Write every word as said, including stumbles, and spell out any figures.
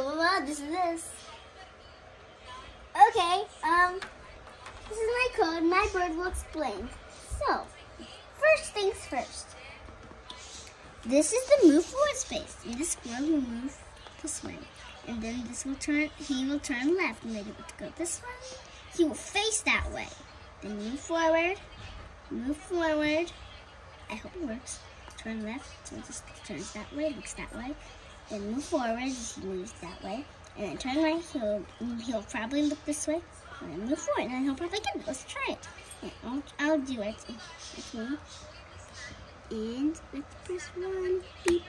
blah, blah, this is this. Okay, um, this is my code. My bird will explain. So, first things first. This is the move forward space. And this squirrel will move this way. And then this will turn, he will turn left. And then he will go this way. He will face that way. Then move forward, move forward. I hope it works. Turn left, so it just turns that way, looks that way. Then move forward, he moves that way. And then turn right, he'll, he'll probably look this way. And then move forward, and then he'll probably get it. Let's try it. Yeah, I'll, I'll do it. Okay. And let's press one. Beep.